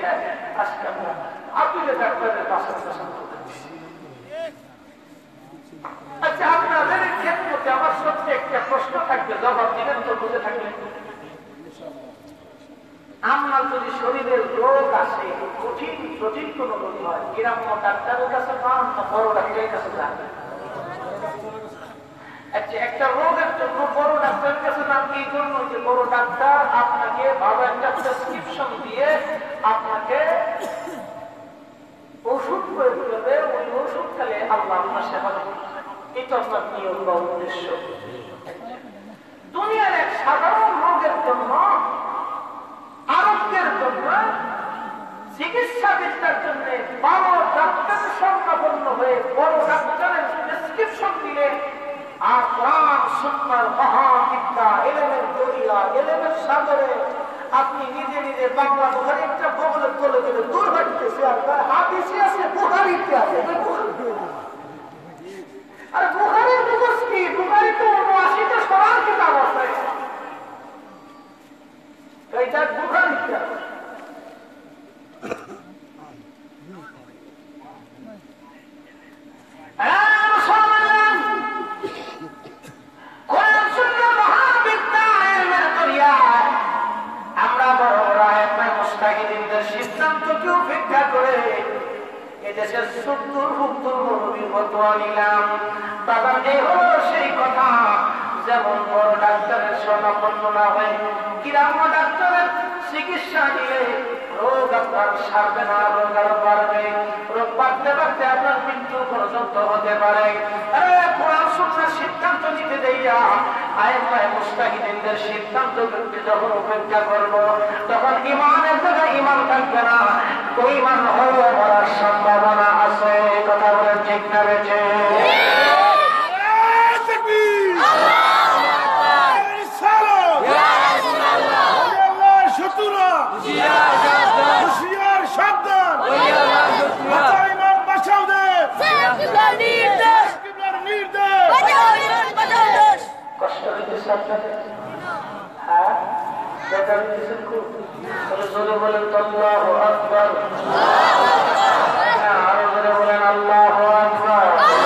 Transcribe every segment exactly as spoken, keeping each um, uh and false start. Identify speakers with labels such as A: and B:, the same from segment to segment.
A: দেয়। আজকে আমরা আতুলে ডাক্তারের পাশে পছন্দ করছি। আচ্ছা, আপনাদের ক্ষেত্রে আমার সত্যি একটা প্রশ্ন থাকবে, জবাব দিবেন তো বুঝে থাকবেন। আপনার যদি শরীরের রোগ আসে, কঠিন জটিল কোন রোগ হয়, গ্রাম্য ডাক্তারের কাছে পান না বড় ডাক্তারের কাছে যান? আচ্ছা, একটা রোগের জন্য বড় ডাক্তারের কাছে যান এই জন্য যে বড় ডাক্তার আপনাকে ভালো একটা প্রেসক্রিপশন দিয়ে আপনাকে ওষুধ করে দেবে, ওই ওষুধ খেলে আল্লাহ আপনার সেবা করবে। এটা আপনার নিয়ম বা উদ্দেশ্য। দুনিয়ার এক সাধারণ রোগের জন্য, আরোগ্যের জন্য, চিকিৎসা বিদ্যার জন্য বড় ডাক্তার স্বর্ণাপন্ন হয়ে বড় ডাক্তারের প্রেসক্রিপশন দিলে আর কোরআন সুন্নাহর মহাবিদ্যা, এলেমের দরিয়া, এলেমের সাগরে আপনি নিজে নিজে বাংলা বুখারী একটা বগলের তলে গেলে দুর্ভাগ্যছে। আপনার হাদিসে আছে, বুখারীতে আছে। আর বুখারীর মুখস্থ কি? বুখারী তো উনআশিটা সরার কিতাব আছে, এইটা বুখারীতে আছে। সিদ্ধান্তকে উপেক্ষা করে এদেশের সত্তর সত্তর নবীর ফতোয়া নিলাম। বাবা, এই হলো সেই কথা, যেমন বড় ডাক্তারের শরণাপন্ন না হয়, গ্রাম্য ডাক্তারের চিকিৎসা নিলে রোগ আপনার সারবে না, রোগ আরো বাড়বে। রোগ বাড়তে বাড়তে আপনার মৃত্যু পর্যন্ত হতে পারে। কোরআন সুন্নাহর সিদ্ধান্ত নিতে দেইয়া আইম্মায়ে মুজতাহিদিনদের সিদ্ধান্তকে যখন উপেক্ষা করব, তখন ইমানের জায়গায় ইমান থাকবে না, বেঈমান হয়ে মরার সম্ভাবনা আছে। কথা বলেন ঠিক না বেঁচে? কষ্ট হইতেছে আপনাদের? হ্যাঁ, দেখা হইতেছেন খুব? জোরে বলেন আল্লাহু আকবার। আরো জোরে বলেন আল্লাহু আকবার।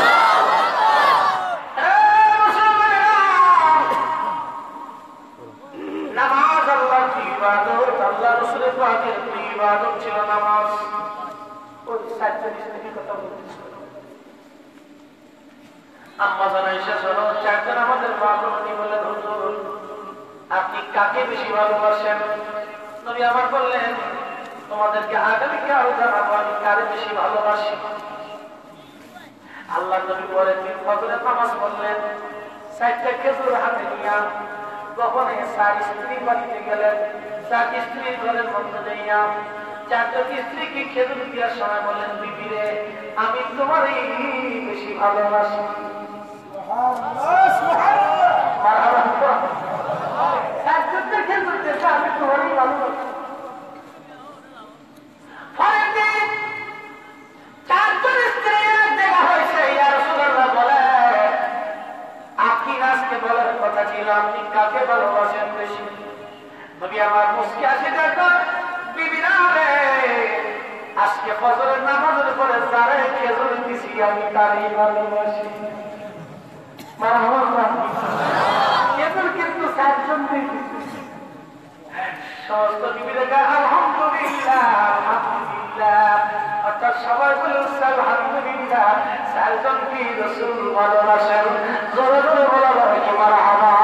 A: নামাজ আল্লাহর ইবাদত, আল্লাহ রাসূলের পাকের ইবাদত ছিল নামাজ। ওই সাতচল্লিশ থেকে কথা বলতেছে আম্মা জান আয়েশা সহ চারজন আমাদের মা বোনই বললেন, হুজুর আপনি কাকে বেশি ভালোবাসেন? নবী আমার বললেন, তোমাদেরকে আগামীকাল জানাবো আমি কারে বেশি ভালোবাসি। আল্লাহ নবী পরে তিন ফজরের নামাজ পড়লেন, চারটা খেজুর হাতে নিয়া গোপনে চার স্ত্রী বাড়িতে গেলেন। চার স্ত্রীর ঘরের মধ্যে যাইয়া চারজন স্ত্রীকে খেজুর দেওয়ার সময় বললেন, বিবি রে, আমি তোমারই বেশি ভালোবাসি। আমি তোমারই ভালোবাসি। চারজন স্ত্রী দেখা হয়েছে, ইয়া রাসূলুল্লাহ বলে, আপনি আজকে বলার কথা ছিল আপনি কাকে ভালোবাসেন বেশি? নবী আমার মুস্কি আসে দেখেন, বিবিরা রে, আজকে ফজরের নামাজের পরে যারে খেজুর দিছি আমি তারই ভালোবাসি। খেজুর কিন্তু চারজন দিয়েছি। সমস্ত বিবিরা আলহামদুলিল্লাহ, আলহামদুলিল্লাহ, অর্থাৎ সবাই বলে আলহামদুলিল্লাহ, চারজন কি রাসূল ভালোবাসেন? জোরে জোরে বলা হয় কি মারহাবা।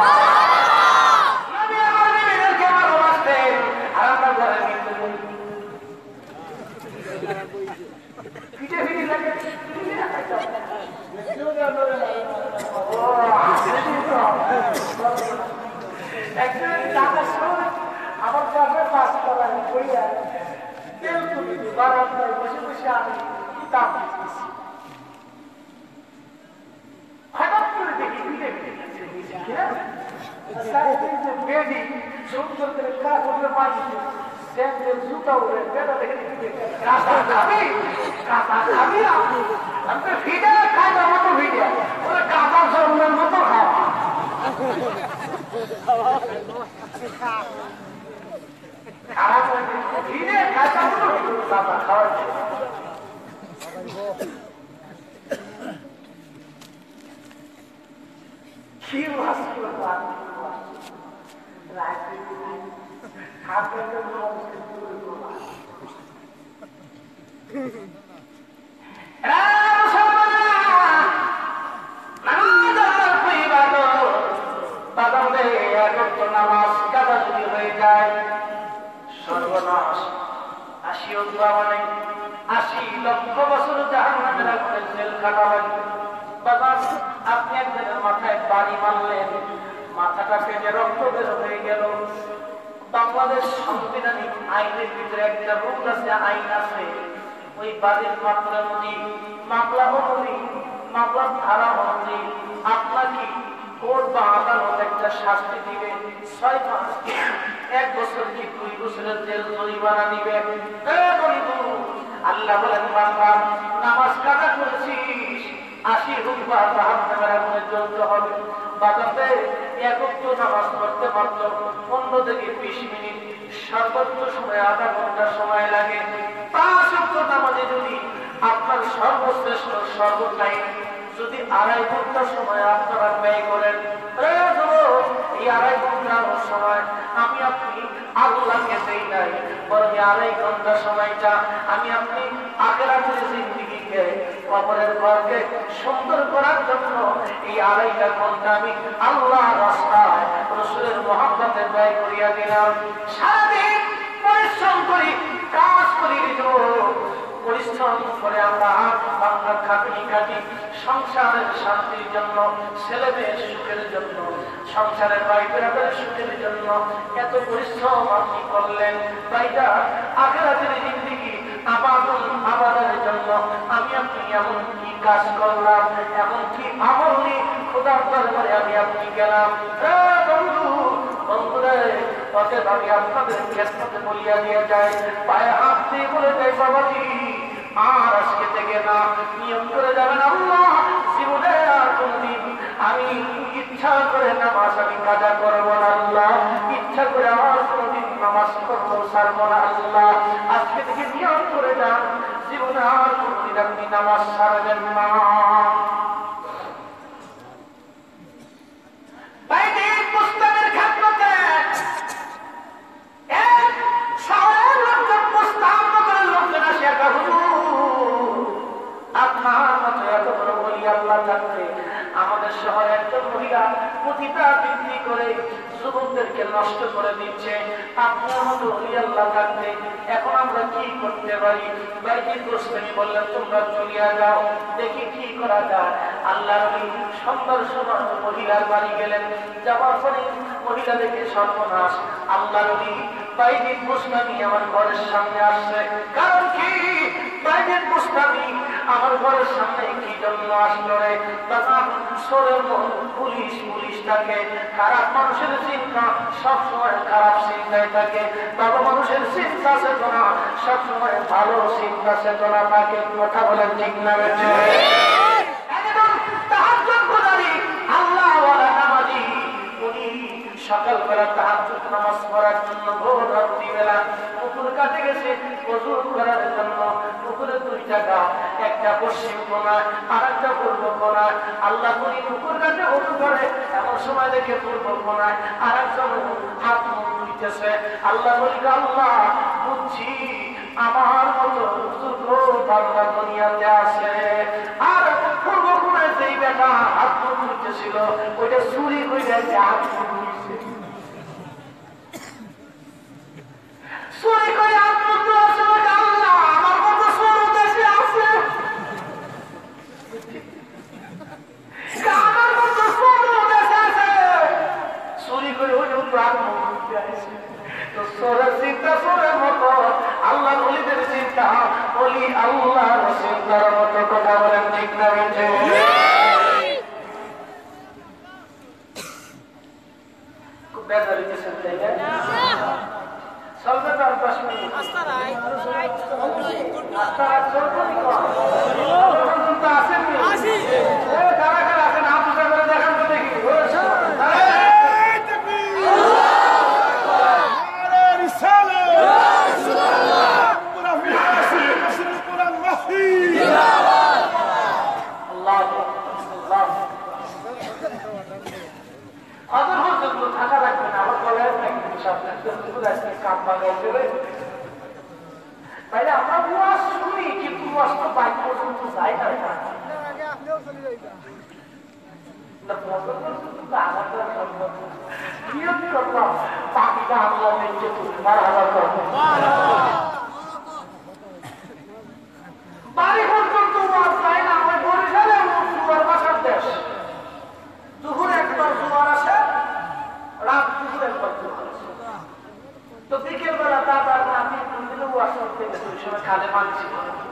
A: নবী আমার বিবিদেরকে ভালোবাসতেন, আর আমরা ঘরে নিতে পিঠে পিঠে লাগে একজন টাকা সময় আমার কাছে পাঁচ টাকা কইয়া তেল তুলি বারান্দায় বসে বসে আমি কিতাব লিখতেছি। হঠাৎ করে দেখি পিঠে পিঠে বেডি সুন্দর করে কাজ করে পানি স্যান্ডেল জুতা উড়ে বেটা দেখে কাঁচা খাবি কাঁচা খাবি আমি ভিডিও খাইবার মতো ভিডিও ওরা কাঁচা জন্মের মতো খাওয়া খারাপ ভিডিও খাইবার বাবা খাওয়াচ্ছে কি মাছ নামাজ কাদা যদি হয়ে যায় সর্বনাশ। আশি মানে আশি লক্ষ বছর জাহান্নামের আগুনে জেল কাটা লাগবে। বাবা আপনি একজনের মাথায় বাড়ি মারলেন, মাথাটা ফেটে রক্ত বের হয়ে গেল। বাংলাদেশ সাংবিধানিক আইনের ভিতরে একটা রুল আছে, আইন আছে। ওই বাড়ির মাত্রা অনুযায়ী, মামলা অনুযায়ী, মামলার ধারা অনুযায়ী আপনাকে কোর্ট বা আদালত একটা শাস্তি দিবে। ছয় মাস, এক বছর কি দুই বছরের জেল জরিমানা দিবে। আল্লাহ বলেন বান্দা নামাজ কাজা করেছিস, আশি রূপা জাহান্নামের আগুনে জ্বলতে হবে। বাজাতে একত্র নামাজ পড়তে পারত পনেরো থেকে বিশ মিনিট, সর্বোচ্চ সময় আধা ঘন্টা সময় লাগে। পাঁচ ওয়াক্ত নামাজে যদি আপনার সর্বশ্রেষ্ঠ সর্বটাইম যদি আড়াই ঘন্টা সময় আপনারা ব্যয় করেন, এই আড়াই ঘন্টার সময় আমি আপনি আল্লাহকে দেই নাই, বরং আড়াই ঘন্টা সময়টা আমি আপনি আখিরাতের জিন্দেগিকে, কবরের ঘরকে সুন্দর করার জন্য এই আড়াইটা ঘন্টা আমি আল্লাহর রাস্তায় রাসূলের মহব্বতে ব্যয় করিয়া দিলাম। সারাদিন পরিশ্রম করি, কাজ করি, পরিশ্রম করে আমরা বাংলা খাটনি খাটি সংসারের শান্তির জন্য, ছেলে মেয়ের সুখের জন্য, সংসারের ভাই বেড়াদের সুখের জন্য এত পরিশ্রম আপনি করলেন। ভাইটা আখিরাতের জিন্দেগি আবাদুল আবাদের জন্য আমি আপনি এমন কি কাজ করলাম, এমন কি আমল নিয়ে খোদার দরবারে আমি আপনি গেলাম। বন্ধু বন্ধুরে অতএব আমি আপনাদের ক্ষেত্রে বলিয়া দিয়ে যায়, পায়ে হাত দিয়ে বলে যায় বাবাজি আর আজকে থেকে না নিয়ম করে যাবেন আল্লাহ জীবনে আর কোনদিন আমি ইচ্ছা করে নামাজ আমি কাজা করবো না আল্লাহ, ইচ্ছা করে আমার কোনদিন নামাজ করবো ছাড়বো না আল্লাহ। আজকে থেকে নিয়ম করে যান জীবনে আর কোনদিন আপনি নামাজ ছাড়বেন না। আমাদের শহরে একজন মহিলা প্রতিটা বিক্রি করে যুবকদেরকে নষ্ট করে দিচ্ছে। আপনার মতো আল্লাহ থাকতে এখন আমরা কি করতে পারি? বাইজিদ গোস্তামি বললেন তোমরা চলিয়া যাও, দেখি কি করা যায়। আল্লাহ নবী সন্ধ্যার সময় মহিলার বাড়ি গেলেন, যাওয়ার পরে মহিলা দেখে সর্বনাশ। আল্লাহ নবী বাইজিদ গোস্তামি আমার ঘরের সামনে আসছে, কারণ কি বাইজিদ গোস্তামি আমার ঘরের সামনে কি জন্য আসলো রে? পুলিশ পুলিশ থাকে, খারাপ মানুষের চিন্তা সবসময় খারাপ চিন্তায় থাকে, ভালো মানুষের চিন্তা চেতনা সবসময় ভালো চিন্তা চেতনা থাকে। কথা বলেন ঠিক না বেঠে? সকালবেলা তাহাজ্জুদ নামাজ পড়ার জন্য ভোর রাত্রিবেলা পুকুর কাটে গেছে ওযু করার জন্য। পুকুরে দুই জায়গা, একটা পশ্চিম কোণায় আর একটা পূর্ব কোণায়। আল্লাহ করি পুকুর কাটে ওযু করে, এমন সময় দেখে পূর্ব কোণায় আর একজন হাত মুখ ধুইতেছে। আল্লাহ বলি আল্লাহ বুঝছি আমার মতো বুজুর্গ বান্দা দুনিয়াতে আছে, আর পূর্ব কোণায় যেই বেটা হাত মুখ ধুইতেছিল ওইটা চুরি করে হাত মুখ ধুইছে, চুরি করে হাত মুখ ধুইছে। আল্লাহ আমার মতো সরু দেশে আছে, আমার মতো সরু দেশে আছে, চুরি করে ওই হাত মুখ ধুইতে আসে। তো সোরের চিন্তা সোরের মতো, আল্লাহ ওলিদের চিন্তা ওলি আল্লাহর চিন্তার মতো। কথা বলেন ঠিক না বেঠে? খুব বেজার হইতেছেন তাই না? চলবে তো আর দশ মিনিট আসেননি? কারা কারা আছেন হাত উঠা করে দেখান তো দেখি। তাইলে আমরা ওয়াজ শুনি কিন্তু ওয়াজ তো বাইক পর্যন্ত যাই না। পাখিটা আমরা নিচে বাড়ি পর্যন্ত ওয়াজ যায় না। ওই বরিশালে জুয়ার বাসার দেশ, দুপুরে একবার জোয়ার আসে, রাত দুপুরে একবার জোয়ার আসে। তো বিকেল বেলা দাদার নাতি মন্দিরে ওয়াজ করতে গেছে, ওই সময় খালে মানছি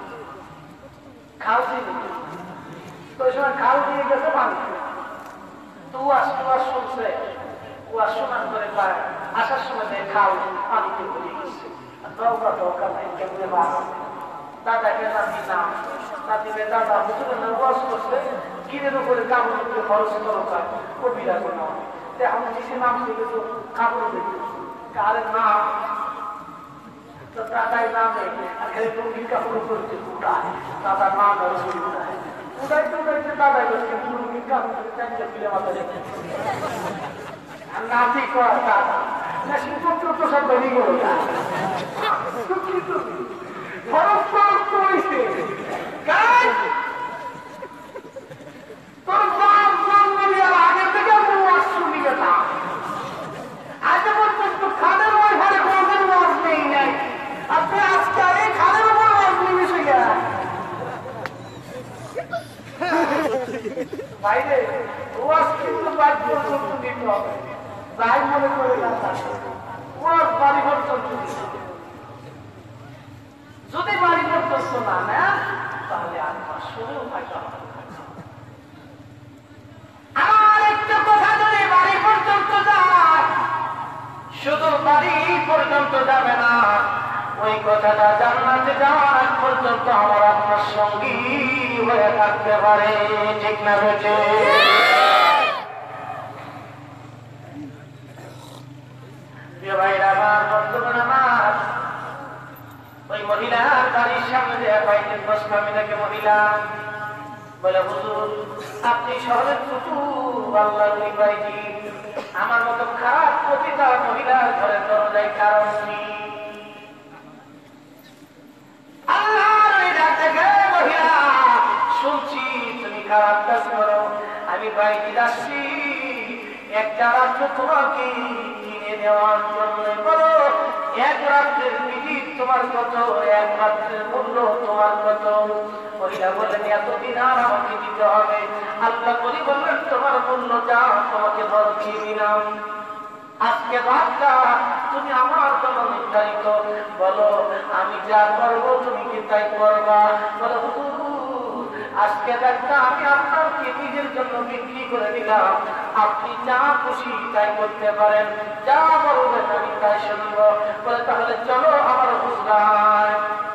A: খাল দিয়ে তো ওই সময় খাল দিয়ে গেছে পানি। তো ওয়াজ ওয়াজ শুনছে, ওয়াজ শোনার পরে আসার সময় খাল পানিতে পড়ে গেছে। দরকার দরকার নাই কেমনে বাস দাদাকে নাতি নাম নাতিকে দাদা হুজুরের ওয়াজ করছে, কিনের উপরে কাপড় উপরে খরচ দরকার কবিরা কোনো আমি কিছু নাম থেকে তো কাপড় দেখি কারের নাম তো দাদাই নামে আর খালি টুঙ্গির কাপড় করতে উঠায়, দাদার নাম আর ছবি উঠায় উঠাইতে উঠাইতে দাদাই বলছে টুঙ্গির কাপড় চারটে ফিরে মাথা রেখে আর নাতি কয় দাদা না শিল্প তো সব বেরিয়ে গেল খরচ খরচ হয়েছে তোর বাপ জন্ম নেওয়ার আগে থেকে ওয়াজ শুনি না, আজ পর্যন্ত খাদের ওই ঘরে কোনদিন ওয়াজ নেই নাই। আপনি আজকে এই খাদের উপর ওয়াজ নিয়ে মিশে গেলেন বাইরে ওয়াজ কিন্তু বাইক পর্যন্ত নিতে হবে, যাই মনে করে না ওয়াজ বাড়ি পর্যন্ত যদি বাড়ি পর্যন্ত না নেন তাহলে আর শুনেও থাকতে হবে। আমার একটা কথা যদি বাড়ি পর্যন্ত যায়, শুধু বাড়ি পর্যন্ত যাবে না, ওই কথাটা জান্নাতে যাওয়ার আগ পর্যন্ত আমার আপনার সঙ্গী হয়ে থাকতে পারে, ঠিক না বেঁচে? ভাইরা আমার বন্ধুগণ আমার, ওই মহিলার বাড়ির সামনে দেয়া কয়েকদিন বসবে, আমি তাকে মহিলা বলে হুজুর আপনি শহরের কুতুব আল্লাহর ওলি ভাইজি, আমার মতো খারাপ প্রতিটা মহিলার ঘরের দরজায় কারণ নেই। আল্লাহর ওই ডাক দেখে মহিলা শুনছি তুমি খারাপ কাজ করো, আমি ভাইজি যাচ্ছি একটা রাত্র তোমাকে কিনে নেওয়ার জন্য, বলো এক রাত্রের মিনিট তোমার কত, এক রাত্রের মূল্য তোমার কত? মহিলা বললেন এতদিন আর আমাকে দিতে হবে। আল্লাহ করি বললেন তোমার মূল্য যা তোমাকে বল দিয়ে দিলাম, আজকে রাতটা তুমি আমার জন্য নির্ধারিত, বলো আমি যা করবো তুমি কি তাই করবা? বলো আজকে রাতটা আমি আপনাকে নিজের জন্য বিক্রি করে দিলাম, আপনি যা খুশি তাই করতে পারেন, যা বলবেন আমি তাই শুনব। বলে তাহলে চলো আমার হুজরায়।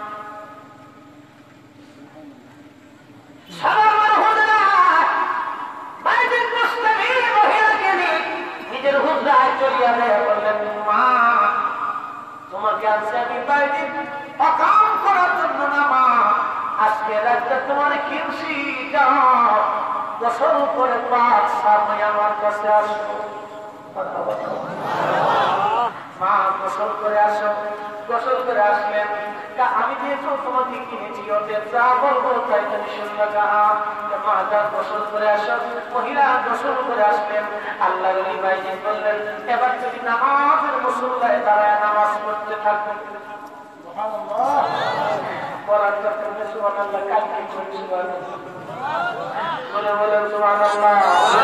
A: নিজের হুজরায় চলিয়া দেয়, বললেন মা তোমাকে আজকে আমি বাইরে অকাম করার জন্য না মা, আজকে রাতটা তোমার কিনছি, যাও গোসল করে পাঁচ সামনে আমার কাছে আসো। মা গোসল করে আসো, গোসল করে আসলেন, আমি যেহেতু তোমাকে কিনেছি ওদের যা বলবো তাই তুমি শুনলে কাহা। মা যা গোসল করে আসো, মহিলা গোসল করে আসলেন। আল্লাহ ওলি ভাইজি বললেন এবার যদি নামাজের মুসল্লায় দাঁড়ায় নামাজ পড়তে থাকবেন, বলার দরকার সুবহানাল্লাহ, কালকে করি সুবহানাল্লাহ, বলে বলেন সুবহানাল্লাহ।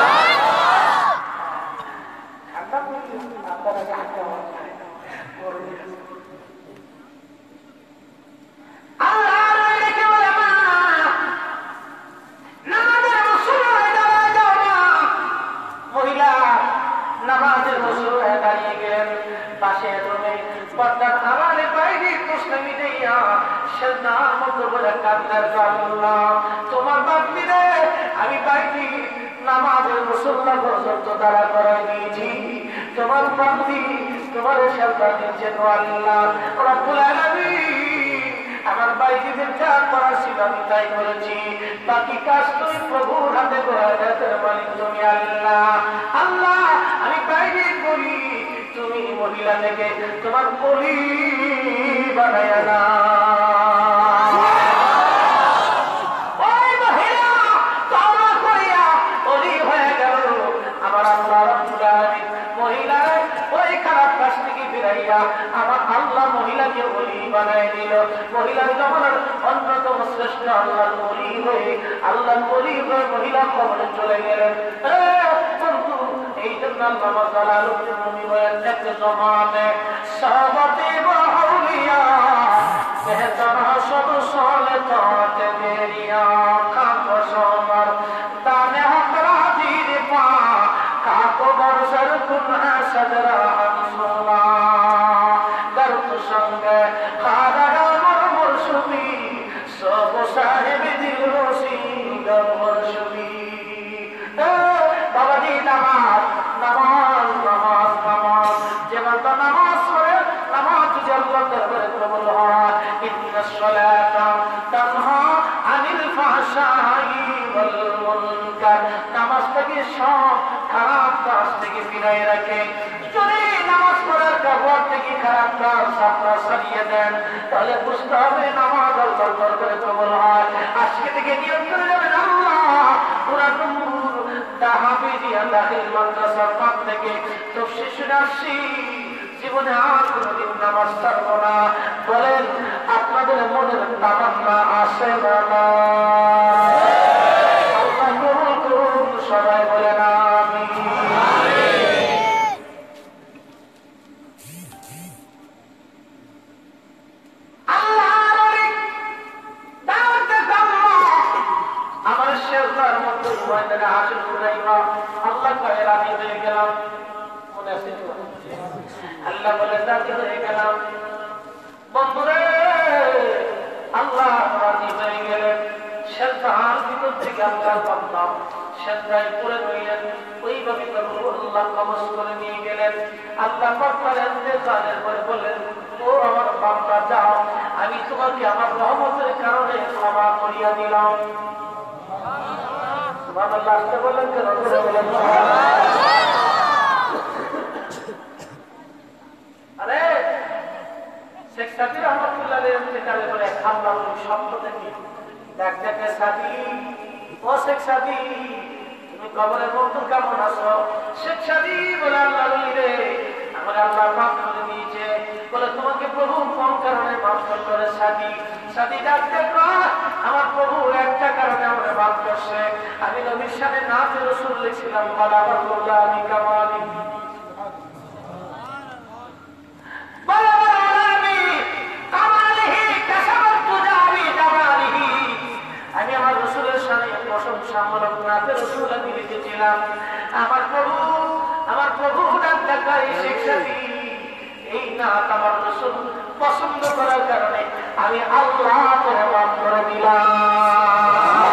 A: ঠান্ডা পড়ে আপনারা কাছে মহিলা নামাজের মুসল্লায় দাঁড়িয়ে গেলেন, পাশে রুমে পর্দার আড়ালে বাইরে মুসলিমি দেইয়া সেজদার মতো বলে কান্নার আল্লাহ তোমার বাপি রে, আমি বাইরে নামাজের মুসল্লা পর্যন্ত দাঁড়া করাই দিয়েছি, তোমার বাপি তোমার সেজদা দিচ্ছেন আল্লাহ রাব্বুল আলামিন, আমার বাইজিদের যা করার ছিল আমি তাই করেছি, বাকি কাজ তুমি প্রভুর হাতে হাতের মালিক তুমি আল্লাহ। আল্লাহ আমি বাইরে করি, তুমি মহিলা থেকে তোমার কলি বানায় না। মহিলার জমানার অন্যতম শ্রেষ্ঠ আল্লাহর ওলি হয়ে আল্লাহর ওলি হয়ে মহিলা কবরে চলে গেলেন। বন্ধু, এই জন্য আল্লাহ জালালউদ্দিন রুমি বলেন, এক জমানে সাহাবাতে বাউলিয়া বেহতরা সব সলে তাতে মেরিয়া কাকো সোমার দানে হকরা ধীরে পা কাকো বর্ষর কুনহা সদরা আমসুমা গর্ত সঙ্গে খারা মর মরশুমি সব সাহেব দিল রসি গর্মরশুমি। বাবাজি, নামাজ নামাজ নামাজ নামাজ যে বান্দা নামাজ পড়ে, নামাজ যদি আল্লাহর দরবারে কবুল হয়, ইন্নাস সালাতা তানহা আনিল ফাহশাই ওয়াল মুনকার, নামাজটাকে সব খারাপ কাজ থেকে ফিরিয়ে রাখে। যদি নামাজ পড়ার কাপড় থেকে খারাপ কাজ আপনারা সরিয়ে দেন, তাহলে বুঝতে হবে নামাজ আল্লাহর দরবারে কবুল হয়। আজকে থেকে নিয়ত করে যাবেন, আল্লাহ পুরা হাফিজিয়া দাখিল মাদ্রাসার পাক থেকে তফসির শুনে আসছি, জীবনে আর কোনদিন নামাজ ছাড়বো না। বলেন, আপনাদের মনের তামান্না আসে না? আল্লাহ কবুল করুন, সবাই বলেন আমিন। আমার শেষদার মধ্যে হাসিল কুরাইবা আল্লাহ কয়ে রাজি হয়ে গেলাম। মনে আছে? আল্লাহ বলে রাজি হয়ে গেলাম। বন্ধুরে, আল্লাহ রাজি হয়ে গেলেন। শেষদার ভিতর থেকে আল্লাহ বান্দা শেষদায় পড়ে রইলেন। ওইভাবে আল্লাহ কবজ করে নিয়ে গেলেন। আল্লাহ পাকের ইন্তেজারের পরে বললেন, ও আমার বান্দা যাও, আমি তোমাকে আমার রহমতের কারণে ক্ষমা করিয়া দিলাম। সুবহানাল্লাহ। আসতে বললেন কেন? আরে শেখ সাদি রহমতুল্লাহ ইন্তেকালে বলে আল্লাহ শব্দ থেকে ডাক ডাকে, সাদি, ও শেখ সাদি, তুমি কবরের মধ্যে কেমন আছো? শেখ সাদি বলে, আল্লাহ রে, আমার আল্লাহ মাফ করে দিয়েছে। বলে, তোমাকে প্রভু কোন কারণে মাফ করে? সাদি সাদি ডাকতে কয়, আমার প্রভু একটা কারণে আমাকে মাফ করছে। আমি নবীর সামনে নাচ রাসূল লিখছিলাম, বলে আমার বললা আমি কামালি আমি আমার রসুলের সামনে প্রশংসামূলক নাচে রসুল আমি লিখেছিলাম। আমার প্রভু আমার প্রভু ডাক ডাকাই শেখ সাদি, এই নাচ আমার রসুল পছন্দ করার কারণে আমি আল্লাহ করে মাফ করে দিলাম।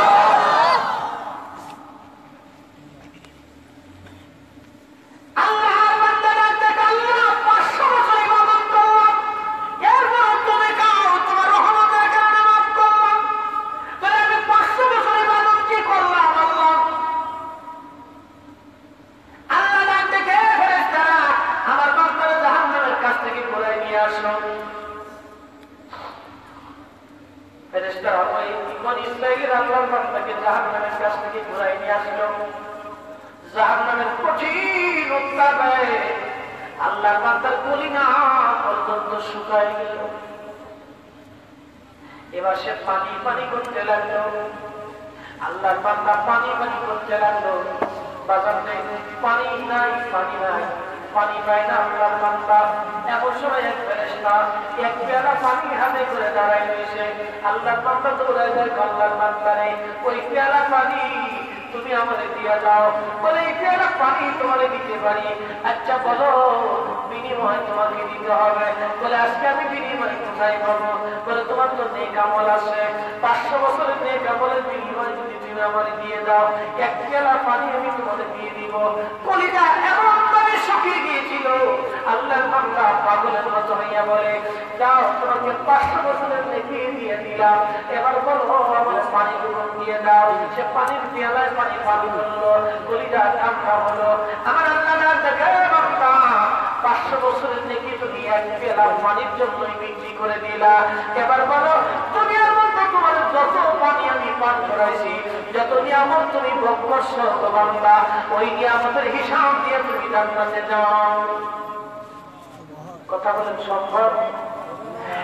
A: এবার সে পানি পানি করতে লাগলো। আল্লাহর বান্দা পানি পানি করতে লাগলো। বাজার নেই, পানি নাই, পানি নাই, পানি পায় না আল্লাহর বান্দা। এমন সময় এক ফেরেশতা এক পেয়ালা পানি হাতে করে দাঁড়ায় রয়েছে। আল্লাহর বান্দা দৌড়ায় যায়, আল্লাহর বান্দারে, ওই পেয়ালা পানি তুমি আমাদের দিয়ে দাও। বলে, এই পেয়ালা পানি তোমারে দিতে পারি। আচ্ছা বলো, বিনিময় তোমাকে দিতে হবে। বলে, আজকে আমি বিনিময় কোথায় পাবো? বলে, তোমার তো নেক আমল আছে, পাঁচশো বছরের নেক আমলের বিনিময় যদি তুমি আমার দিয়ে দাও, এক পেয়ালা পানি আমি তোমাদের দিয়ে দিব। কলিজা এমন ভাবে শুকিয়ে গিয়েছিল, আল্লাহর বান্দা পাগলের মতো হইয়া বলে, যাও, তোমাকে পাঁচশো বছরের নেকি দিয়ে দিলাম, এবার বলো আমার পানি গ্রহণ দিয়ে দাও। সে পানির পেয়ালায় পানি পানি করলো, কলিজা ঠান্ডা হলো। আমার আল্লাহ দেখে, বান্দা, পাঁচশো বছরের নেকি তুমি এক পেয়ালা পানির জন্যই বিক্রি করে দিলা। এবার বলো, দুনিয়ার মধ্যে তোমার যত পানি আমি পান করাইছি, যত নিয়ামত তুমি ভোগ করছো, বান্দা, ওই নিয়ামতের হিসাব দিয়ে তুমি জান্নাতে যাও। কথা বলেন সম্ভব?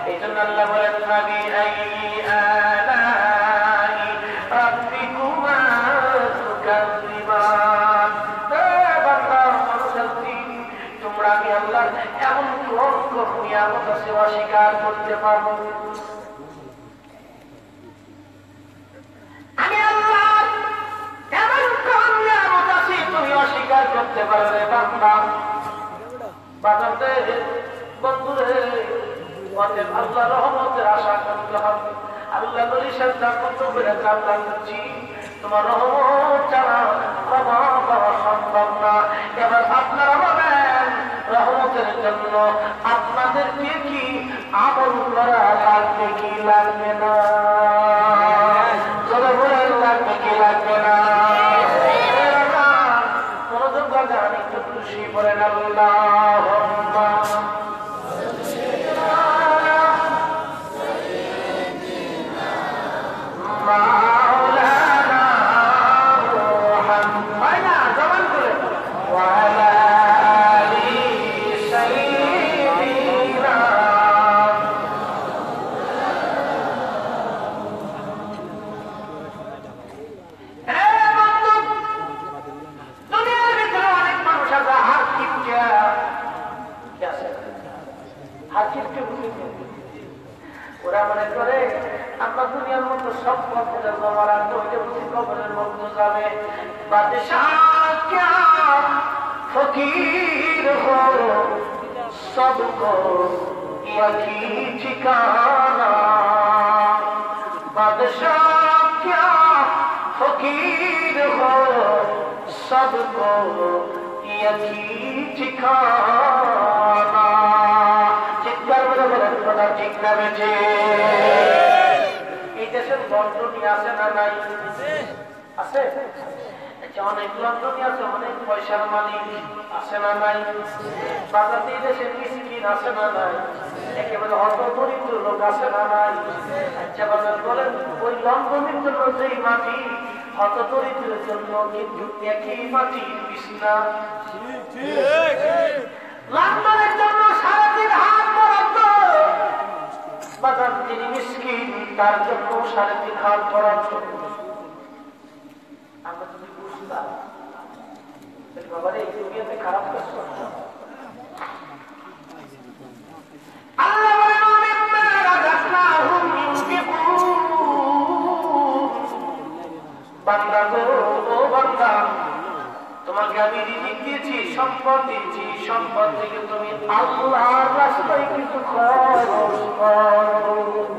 A: এই জন্য আল্লাহ বলেন ফাবি আইয়ি আলাই রাব্বিকুমা তুকাযিবান। বান্দা মানুষের তোমরা আমি আল্লাহ এমন কোন কোন নিয়ামত আছে অস্বীকার করতে পারবো? আমি আল্লাহ এমন কোন নিয়ামত আছে তুমি অস্বীকার করতে পারবে? বান্দা বাজাতে বন্ধুরে আল্লাহ রহমতের আশা করতে হবে। আল্লাহ নবী সাল্লাল্লাহু আলাইহি ওয়াসাল্লাম বলছি তোমার রহমত ছাড়া ক্ষমা পাওয়া সম্ভব না। এবার আপনারা বলেন রহমতের জন্য আপনাদেরকে কি আমল করা লাগবে কি লাগবে না? চলে বলেন লাগবে কি লাগবে না? মনোযোগ লাগান, একটু খুশি বলেন আল্লাহুম্মা ওরা মনে করে আমরা দুনিয়ার মধ্যে সব পথের জমার আনতে ওইটা বুঝি কবরের মধ্যে যাবে। বাদশাহ ক্যা ফকির হো সবকো একই ঠিকানা। বাদশাহ ক্যা ফকির হো সবকো একই ঠিকানা। চিৎকার করে বলেন কথা ঠিক না বেঠে? এই দেশের লন্ডনী আছে না নাই? আছে। আচ্ছা, অনেক লন্ডনী আছে, অনেক পয়সার মালিক আছে না নাই? বাজাতে এই দেশের মিসকিন আছে না নাই? একেবারে হত দরিদ্র লোক আছে না নাই? আচ্ছা বাজার বলেন ওই লন্ডনের জন্য যেই মাটি হত দরিদ্রের জন্য কিন্তু একই মাটি বিছনা। লন্ডনের জন্য সারাদিন হাত বরাদ্দ, বাজার যিনি মিসকিন তার জন্য সাড়ে তিন হাত বরাদ্দ। আমরা যদি বুঝতাম বাবার এই দুনিয়াতে খারাপ কাজ করতাম। আল্লাহ বলেন মিম্মা রাযাকনাহুম ইউনফিকুন। বান্দা গো, ও বান্দা, তোমাকে আমি রিজিক দিয়েছি, সম্পদ দিয়েছি, সম্পদ থেকে তুমি আল্লাহর রাস্তায় কিছু খরচ করো।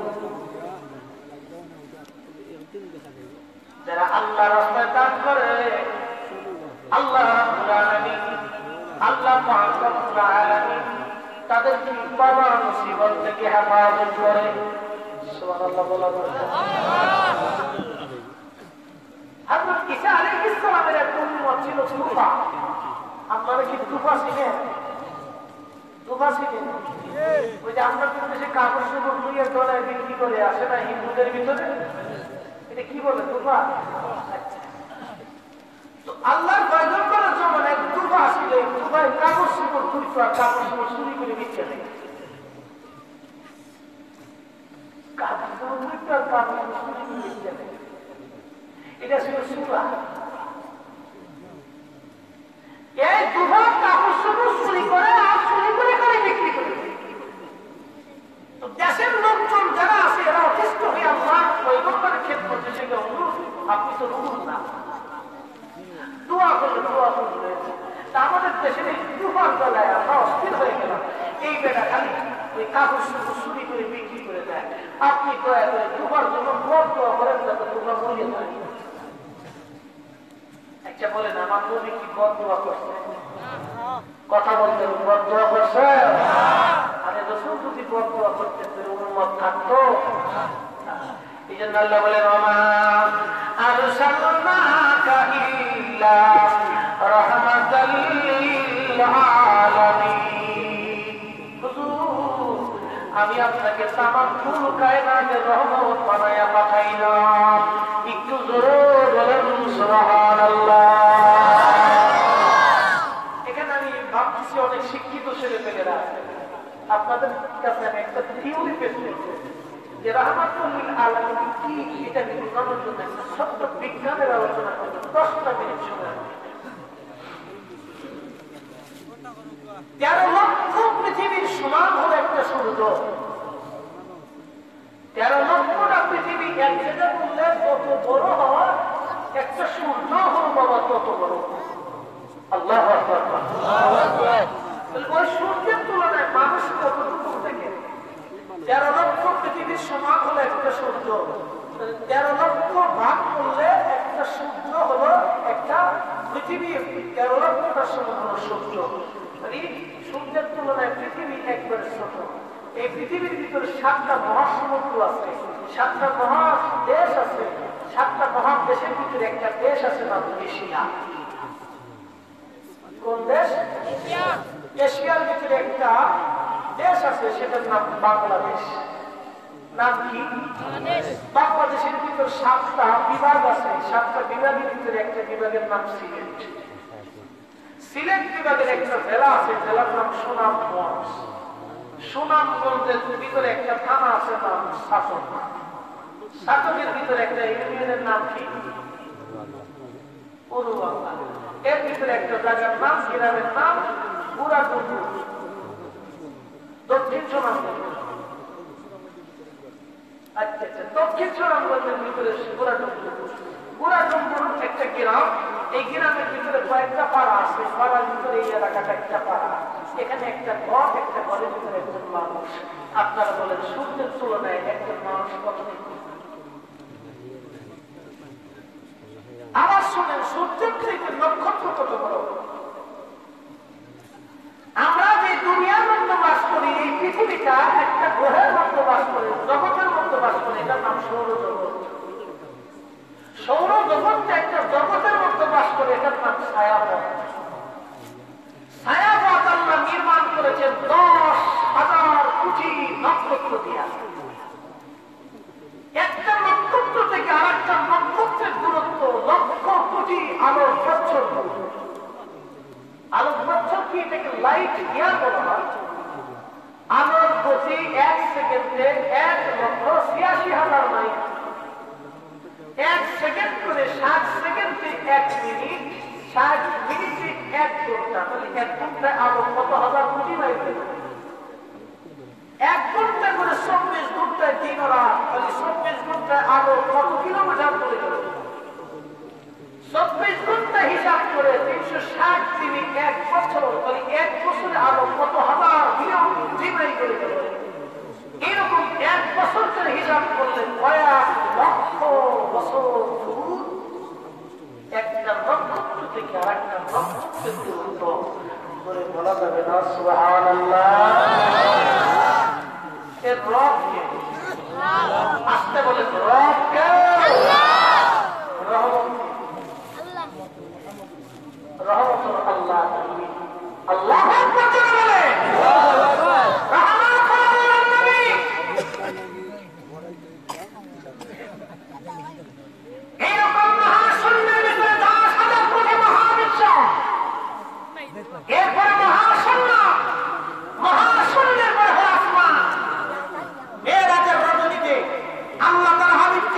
A: যারা আল্লাহর রাস্তায় দান করে আল্লাহ রাব্বুল আলামিন আল্লাহ পাক রব্বুল আলামিন তাদেরকে বাবা মুসিবত থেকে হেফাজত করে। সুবহানাল্লাহ বলা দরকার। হযরত ঈসা আলাইহিস সালামের এক উম্মত ছিল তুফা। আপনারা কি তুফা চিনেন? তুফা চিনেন? ওই যে আমরা কিন্তু দেশে কাপড় চোপড় ধুয়ে ডলায় বিক্রি করে আসে না হিন্দুদের ভিতরে, এটা কি বলে তুফা? তো আল্লাহর পয়গম্বরের জমানে এক তুফা ছিল। এই তুফায় কাপড় চোপড় ধুইতো আর কাপড় চোপড় চুরি করে বিক্রি করে। কাপড় চোপড় ধুইতো আর কাপড় চোপড় চুরি করে বিক্রি করে। এটা ছিল সুরা। এই তুফা কাপড় চোপড় চুরি করে আর চুরি করে করে বিক্রি করে। তো দেশের লোকজন যারা আছে এরা অতিষ্ঠ হয়ে আল্লাহ পয়গম্বরের খেদমত এসে অনুরোধ, আপনি তো রুহুল না, দোয়া করলে দোয়া করলে। আমাদের দেশের এই তুফার বেলায় আমরা অস্থির হয়ে গেলাম। এই বেলা খালি ওই কাপড় চোপড় চুরি করে বিক্রি করে দেয়। আপনি দয়া করে তুফার জন্য বড় দোয়া করেন যাতে তুফা মরিয়ে যায়। একটা বলেন আমার নবী কি বড় দোয়া করছে? কথা বলতে বড় দোয়া করছে? আরে রাসূল যদি বড় দোয়া করতে উম্মত থাকতো। এই জন্য আল্লাহ বলেন ওমা আরসালনাকা ইল্লা রাহমাতাল লিল আলামিন। হুজুর, আমি আপনাকে তামাম কুল কায়নাতের রহমত বানায়া পাঠাইলাম। একটু জোরে বলেন সুবহানাল্লাহ। এখানে আমি ভাবতেছি অনেক শিক্ষিত ছেলেপেলেরা আছে, আপনাদের কাছে আমি একটা থিওরি পেশ করছি যে রাহমাতুল আলামিন কি, এটা কিন্তু জানার জন্য একটা ছোট্ট বিজ্ঞানের আলোচনা করবো, দশটা মিনিট সময়। তেরো লক্ষ পৃথিবীর সমান হলো একটা সূর্য। তেরো লক্ষটা পৃথিবী এক জায়গায় বললে কত বড় হয়, একটা সূর্য হল বাবা তত বড়। আল্লাহু আকবার। ওই সূর্যের তুলনায় মানুষ কতটুকু থেকে? তেরো লক্ষ পৃথিবীর সমান হলো একটা সূর্য। তেরো লক্ষ ভাগ করলে একটা সূর্য হলো একটা পৃথিবী, তেরো লক্ষটার সমান হলো সূর্য। সূর্যের তুলনায় পৃথিবী একবার ছোট। এই পৃথিবীর ভিতরে সাতটা মহাসমুদ্র আছে, সাতটা মহাদেশ আছে, সাতটা মহাদেশের ভিতরে একটা দেশ আছে নাম এশিয়া। কোন দেশ? এশিয়ার ভিতরে একটা দেশ আছে, সেটার নাম বাংলাদেশ। নাম কি? বাংলাদেশের ভিতরে সাতটা বিভাগ আছে, সাতটা বিভাগের ভিতরে একটা বিভাগের নাম সিলেট। সিলেট বিভাগের একটা জেলা আছে, জেলার নাম সুনামগঞ্জ। সুনামগঞ্জের ভিতরে একটা থানা আছে নাম শাসক। শাসকের ভিতরে একটা ইউনিয়নের নাম কি? পূর্ববাংলা। এর ভিতরে একটা জায়গার নাম, গ্রামের নাম বুড়াডুমুর। দক্ষিণ সুনামগঞ্জ। আচ্ছা আচ্ছা, দক্ষিণ সুনামগঞ্জের ভিতরে বুড়াডুমুর। বুড়াডুমুর একটা গ্রাম। এই গ্রামের ভিতরে কয়েকটা পাড়া আছে, পাড়ার ভিতরে এই এলাকাটা একটা পাড়া। এখানে একটা ঘর, একটা ঘরের ভিতরে একজন মানুষ। আপনারা বলেন সূর্যের তুলনায় একজন মানুষ কতটুকু? আবার শুনেন, সূর্যের থেকে নক্ষত্র কত বড়? আমরা যে দুনিয়ার মধ্যে বাস করি, এই পৃথিবীটা একটা গ্রহের মধ্যে বাস করি, জগতের মধ্যে বাস করি, এটার নাম সৌরজগৎ। সৌরজগৎটা একটা জগতের মধ্যে বাস করে, এটার নাম ছায়াপথ। ছায়াপথ আল্লাহ নির্মাণ করেছেন দশ হাজার কোটি নক্ষত্র দিয়া। একটা নক্ষত্র থেকে আর একটা নক্ষত্রের দূরত্ব লক্ষ কোটি আলোক বছর। আলোক বছর কি? এটাকে লাইট ইয়ার বলা হয়। আলোর গতি এক সেকেন্ডে এক লক্ষ ছিয়াশি হাজার মাইল। এক সেকেন্ড করে ষাট সেকেন্ডে এক মিনিট, ষাট মিনিটে এক ঘন্টা, মানে এক ঘন্টায় আলো কত হাজার কোটি মাইল। এক ঘন্টা করে চব্বিশ ঘন্টায় দিন রাত, তাহলে চব্বিশ ঘন্টায় আলো কত কিলোমিটার করে গেল? চব্বিশ ঘন্টা হিসাব করে তিনশো ষাট দিনে এক বছর, তাহলে এক বছরে আলো কত হাজার কিলোমিটার করে গেল? এরকম এক বছর করে হিসাব করলে কয়েক লক্ষ বছর দূর একটা নক্ষত্র থেকে আর একটা নক্ষত্রের দূরত্ব করে বলা যাবে না সুবহানাল্লাহ। এর রব কে? আসতে বলে রব কে? রহমত আল্লাহ। আল্লাহ বলে এইরকম মহাশূন্যের ভিতরে দশ হাজার কোটি মহাবিশ্ব, এরপরে মহাশূন্য, মহাশূন্যের পরে আসমান। মেরাজের রজনীতে আল্লাহ তাআলা হাবিব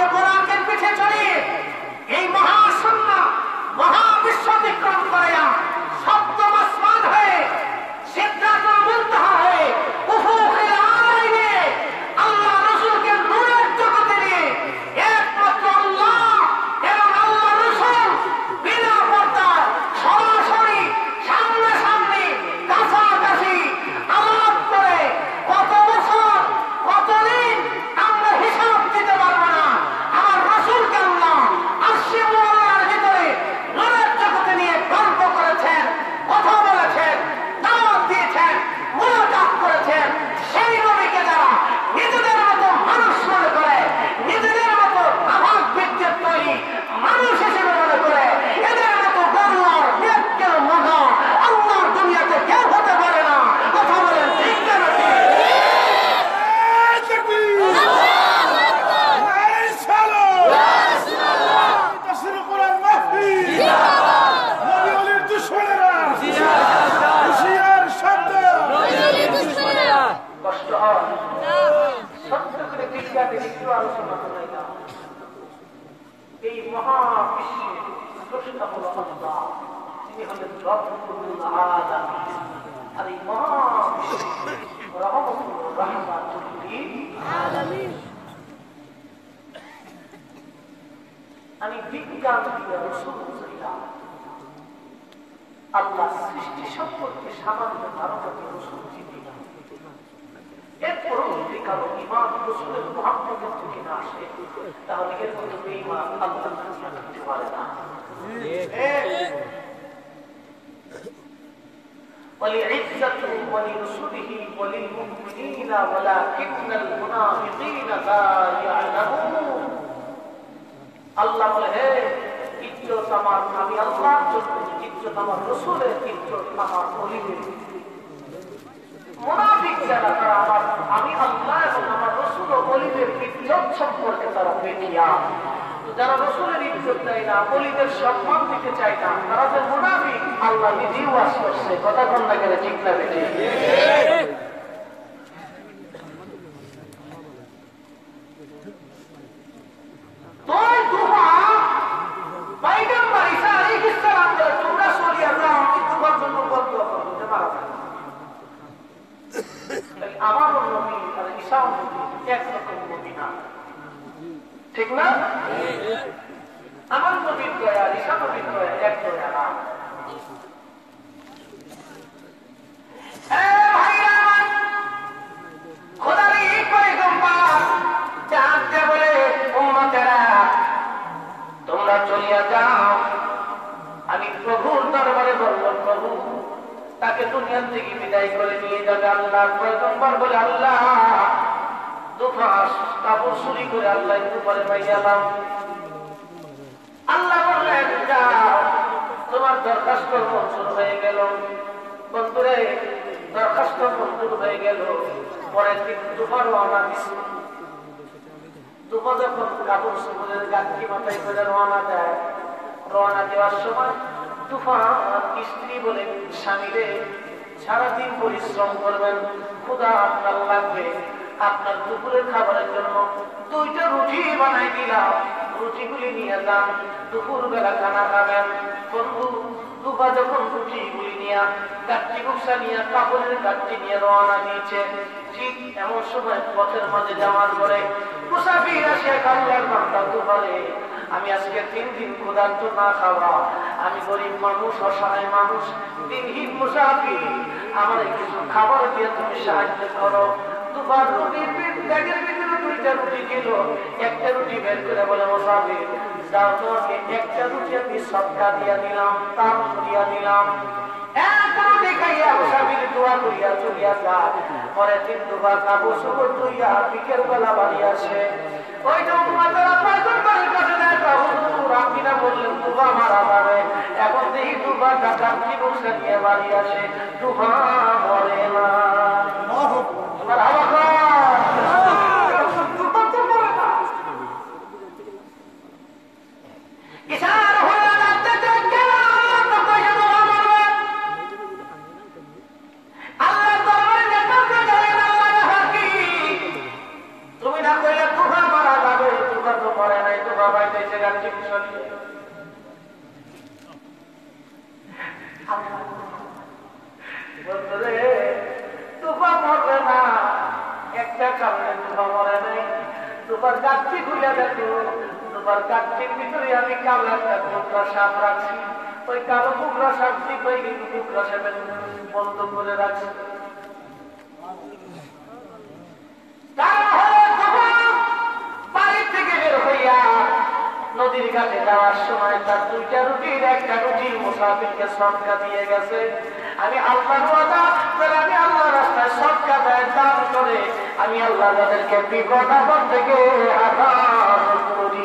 A: বিজ্ঞানের একটু আলোচনা করে না। এই মহাবিশ্বের স্রষ্টা হলো আল্লাহ, তিনি হলেন রব্বুল আলামিন। আর এই মহাবিশ্বের রহমতুল রাহমাতুল লিল আলামিন। আমি বিজ্ঞান দিয়ে রসুল বুঝাইলাম, আল্লাহ সৃষ্টি সম্পর্কে সামান্য ধারণাকে রসুল চিনি না। এরপরও যদি কারো ইমান রসুলের মুহাম্মদের থেকে না আসে, তাহলে এর মধ্যে বেঈমান আল্লাহ করতে পারে না। ولعزة ولرسله وللمؤمنين ولكن المنافقين لا يعلمون। আল্লাহ বলে, হে ইজ্জত আমার আমি আল্লাহর জন্য, ইজ্জত আমার রাসূলের, ইজ্জত আমার ওলিদের। মুনাফিক যারা, তারা আমার আমি আল্লাহ এবং আমার রাসূল ও ওলিদের ইজ্জত সম্পর্কে তারা বেখিয়া। যারা রাসূলের ইজ্জত দেয় না, ওলিদের সম্মান দিতে চায় না, তারা যে মুনাফিক আল্লাহ নিজেই ওয়াজ করছে। কথা কোন না গেলে ঠিক না বেঠিক? ঠিক না? আমার নবীর দয়া, ঈসা নবীর দয়া এক দয়া না। খোদার এই পয়গম্বর জানতে বলে, উম্মতেরা তোমরা চলিয়া যাও। আমি প্রভুর দরবারে বলব, প্রভু তাকে দুনিয়ার থেকে বিদায় করে নিয়ে যাবে। আল্লাহ পয়গম্বর বলে, আল্লাহ দুফাস কাপড় চুরি করে আল্লাহ দুপারে পাইয়ালাম। আল্লাহ বললেন, যাও, তোমার দরখাস্ত মঞ্জুর হয়ে গেল। বন্ধুরে, দরখাস্ত মঞ্জুর হয়ে গেল। পরের দিন দুপার রওনা দিছি। দুপা যখন কাপড় চুপুরের গাঠি মাথায় করে রওনা দেয়, রওনা দেওয়ার সময় তুফা স্ত্রী বলে, স্বামীরে সারাদিন পরিশ্রম করবেন, ক্ষুধা আপনার লাগবে, আপনার দুপুরের খাবারের জন্য দুইটা রুটি বানাই দিলাম, রুটিগুলি নিয়ে যান, দুপুর বেলা খানা খাবেন। বন্ধু দুপা যখন রুটিগুলি নিয়ে গাঠি গুছা নিয়ে কাপড়ের গাঠি নিয়ে রওনা দিয়েছে, ঠিক এমন সময় পথের মাঝে যাওয়ার পরে মুসাফির আসে কাল্লার বান্দা দুপারে, আমি আজকে তিন দিন ক্ষুধার্ত না খাওয়া, আমি গরিব মানুষ, অসহায় মানুষ, দিনহীন মুসাফির, আমার কিছু খাবার দিয়ে তুমি সাহায্য করো। দুবার রুটির ব্যাগের ভিতরে দুইটা রুটি ছিল, একটা রুটি বের করে বলে, মুসাফির যাও, তোমাকে একটা রুটি আমি সদকা দিয়া দিলাম, দান দিয়া দিলাম। একটা রুটি খাইয়া মুসাফির দোয়া করিয়া চলিয়া যায়। পরে তিন দুবার কাপড় চোপড় ধুইয়া বিকেল বেলা বাড়ি আসে। ওই যে উম্মতেরা পয়গম্বরের কাছে যায়, হুজুর আপনি না বললেন দুবা মারা যাবে, এখন দেখি দুবা টাকা কি বসে নিয়ে বাড়ি আসে, দুবা মরে না। তুমি না কইলে দুবা মারা যাবে, দুবা তো মরে নাই, দুবা বাইতেছে গাড়ি কুশলী। বন্ধুরে, দুবা মরবে না, একটা কারণে দুবা মরে নাই। দুবার গাছটি খুলে দেখো, দুবার গাছটির ভিতরে আমি কালো একটা কুমড়া সাপ রাখছি। ওই কালো কুমড়া সাপ চিপাই কিন্তু কুমড়া সাপের বন্ধ করে রাখছি। বাড়ির থেকে বের হইয়া নদীর ঘাটে যাওয়ার সময় তার দুইটা রুটির একটা রুটি মুসাফিরকে সদকা দিয়ে গেছে। আমি আল্লাহর ওয়াদা, আমি আল্লাহ রাস্তায় সদকা দেয় দান করে আমি আল্লাহ তাদেরকে বিপদ আপদ থেকে আঘাত করি।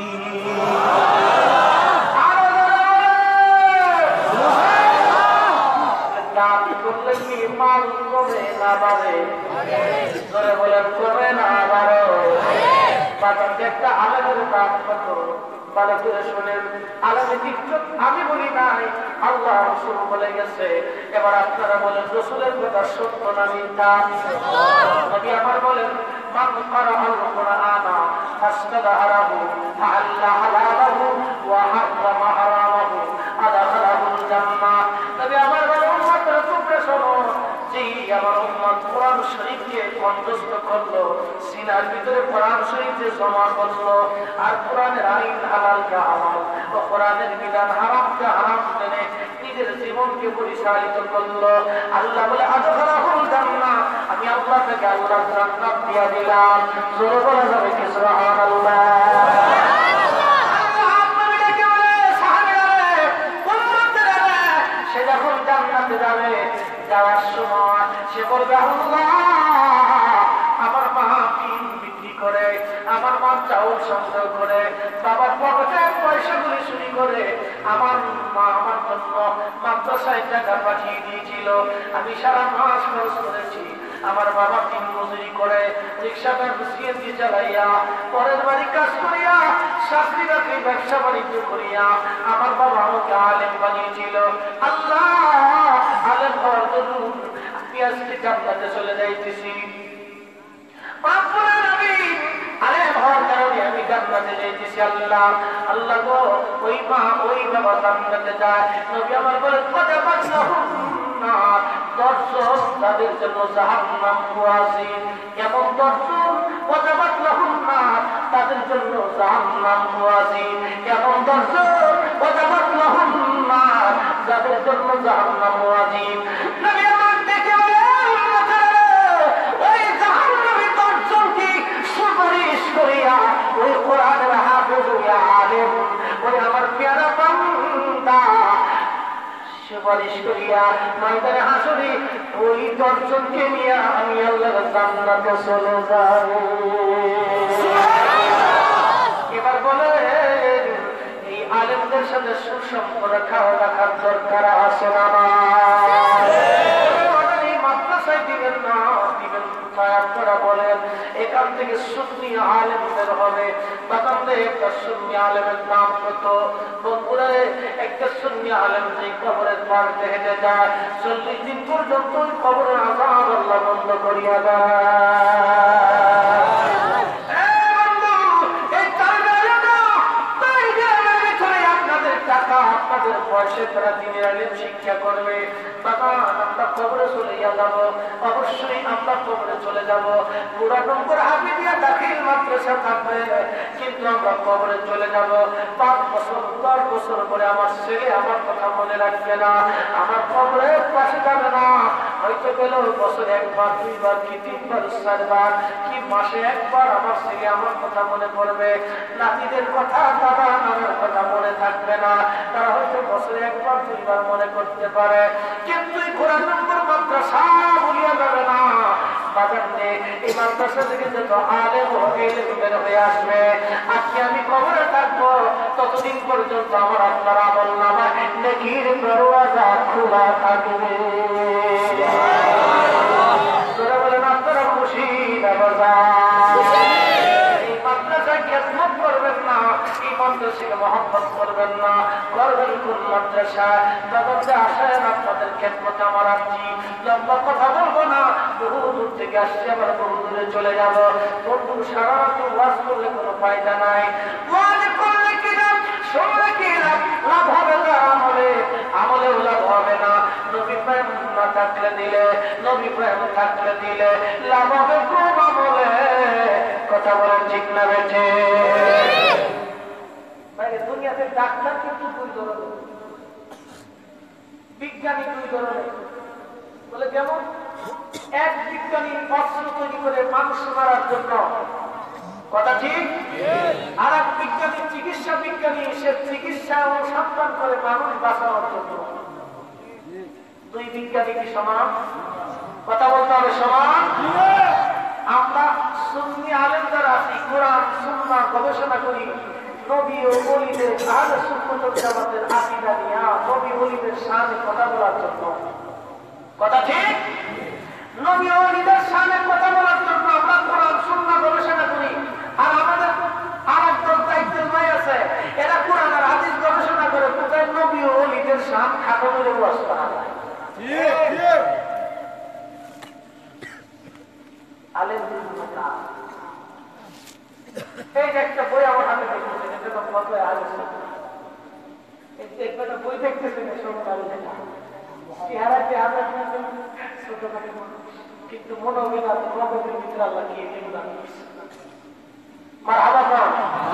A: দান করলে কি মাল কমে না বাড়ে? ধরে বলেন কমে না বাড়ো? বাজার একটা আলেমের দাম কত ভালো করে শোনেন। আলেমের ইজ্জত আমি বলি নাই, আল্লাহ রাসূল বলে গেছে। এবার আপনারা বলেন রাসূলের কথা সত্য না মিথ্যা? নবী আমার বলেন মান ক্বারাআল কুরআনা ফাসতাদহারাহু ফাআল্লা হালালাহু ওয়া হারামা হারামাহু আদখালাহুল জান্নাহ। নবী আমার বলেন উম্মতরা তোমরা শোনো, যে আমার উম্মত কোরআন শরীফকে কণ্ঠস্থ করলো, সিনার ভিতরে কোরআন শরীফকে জমা করলো, আর কোরআনের আইন হালালকে হালাল ও কোরআনের বিধান হারামকে হারাম জেনে নিজের জীবনকে পরিচালিত করলো, আল্লাহ বলে আদখালাহুল জান্নাহ, আমি আল্লাহ থেকে আল্লাহ জান্নাত দিয়ে দিলাম। জোরে বলা যাবে কি সুবহানাল্লাহ? সে যখন জান্নাতে যাবে, যাওয়ার সময় সে বলবে আল্লাহ আমার মা ডিম বিক্রি করে, আমার মা চাউল সংগ্রহ করে, বাবার পকেটের পয়সাগুলি চুরি করে আমার মা আমার জন্য মাদ্রাসায় টাকা পাঠিয়ে দিয়েছিল, আমি সারা মাস খরচ করেছি, আমার বাবা দিন মজুরি করে রিক্সাটা সিএনজি চালাইয়া পরের বাড়ি কাজ করিয়া চাকরি বাকরি ব্যবসা বাণিজ্য করিয়া আমার বাবা আমাকে আলেম বানিয়েছিল। আল্লাহ আলেম হওয়ার জন্য আমি আজকে জান্নাতে চলে যাইতেছি, আলেম হওয়ার কারণে আমি জান্নাতে যাইতেছি। আল্লাহ আল্লাহ গো ওই মা ওই বাবা জান্নাতে যায়। নবী আমার বলেন কথা বাঁচলাম না দর্শন তাদের জন্য জাহান্নাম ওয়াজিব, এমন দর্শন ওয়াজাবাত লাহুম নার তাদের জন্য জাহান্নাম ওয়াজিব, এমন দর্শন ওয়াজাবাত লাহুম নার যাদের জন্য জাহান্নাম ওয়াজিব। নবী আমার দেখে ওই জাহান্নামী দর্শন কি সুপারিশ করিয়া ওই কোরআনের হাফেজ হইয়া আলেম ওই আমার পেয়ারা বান্দা সুপারিশ করিয়া ময়দানে হাসরে ওই দর্শনকে নিয়ে আমি আল্লাহর জান্নাতে চলে যাব। এবার বলে এই আলেমদের সাথে সুসম্পর্ক রাখা রাখার দরকার আছে না? এই মাদ্রাসায় দিবেন না দিবেন কোথায় আপনারা বলেন? এখান থেকে সুন্নি আলেম বের হবে। বাগানে একটা সুন্নি আলেমের নাম কত বন্ধুরা? একটা সুন্নি আলেম যে কবরের পার হেঁটে যায় চল্লিশ দিন পর্যন্ত ওই কবরের আযাব আল্লাহ বন্ধ করিয়া দেয়। আপনাদের পয়সা তারা দিনের আলেম শিক্ষা করবে। বাবা আমরা কবরে চলে যাব, অবশ্যই আমরা কবরে চলে যাব। পুরা নম্বর হাফিজিয়া দাখিল মাদ্রাসা থাকবে, কিন্তু আমরা কবরে চলে যাব। পাঁচ বছর দশ বছর পরে আমার ছেলে আমার কথা মনে রাখবে না, আমার কবরের পাশে যাবে না। হয়তো গেল বছরে একবার দুইবার কি তিনবার চারবার কি মাসে একবার আমার ছেলে আমার কথা মনে পড়বে, নাতিদের কথা দাদা নানার কথা মনে থাকবে না। তারা হয়তো বছরে একবার দুইবার মনে করতে পারে, কিন্তু কোরআন নম্বর মাদ্রাসা বলিয়া যাবে না। বাজারে এই মাদ্রাসা থেকে যত আলেম বের হয়ে আসবে, আজকে আমি কবরে থাকবো ততদিন পর্যন্ত আমার আপনার আমল নামায় নেকির দরওয়াজা খোলা থাকবে। তোরা বলেন আপনারা খুশি না? এই মাদ্রাসায় খেদমত করবেন না, এই মাদ্রাসাকে মহব্বত করবেন না, করবেন কোন মাদ্রাসায়? বাবাতে আসেন আপনাদের খেদমতে আমার আসছি, লম্বা কথা বলবো না। বহু দূর থেকে আসছি, আবার বহু দূরে চলে যাব। বন্ধু সারা রাত ওয়াজ করলে কোনো ফায়দা নাই, ওয়াজ করলে কি লাভ, শুনলে কি লাভ? লাভ হবে না আমলে, আমলেও লাভ হবে না। নবী প্রেম না থাকলে দিলে, নবী প্রেম থাকলে দিলে লাভ হবে খুব আমলে। কথা বলেন ঠিক না বেঠে? দুনিয়াতে ডাক্তার কিন্তু দুই ধরনের, বিজ্ঞানী দুই ধরনের। বলে যেমন এক বিজ্ঞানী অস্ত্র তৈরি করে মানুষ মারার জন্য, কথা ঠিক? আর এক বিজ্ঞানী চিকিৎসা বিজ্ঞানী, সে চিকিৎসা অনুসন্ধান করে মানুষ বাঁচানোর জন্য। দুই বিজ্ঞানী কি সমান? কথা বলতে হবে সমান। আমরা সুন্নি আলেম যারা আছি, কোরআন সুন্নাহ গবেষণা করি, নবী ও ওলিদের আহলে সুন্নাত ওয়াল জামাতের আকীদা নিয়ে নবী ওলিদের শানে কথা বলার জন্য। কথা ঠিক? নবী ও ওলিদের শানে কথা বলার জন্য আমরা কোরআন সুন্নাহ গবেষণা করি। আর আমাদের এই যে একটা বই আমার হাতে দেখতেছেন, এটা তো কত আলোচনা, একটা বই দেখতেছেন চেহারাতে হাতে ছোটখাটো কিন্তু মনে হবে না মগজের ভিতরে আল্লাহ কি মারহাবা করেন।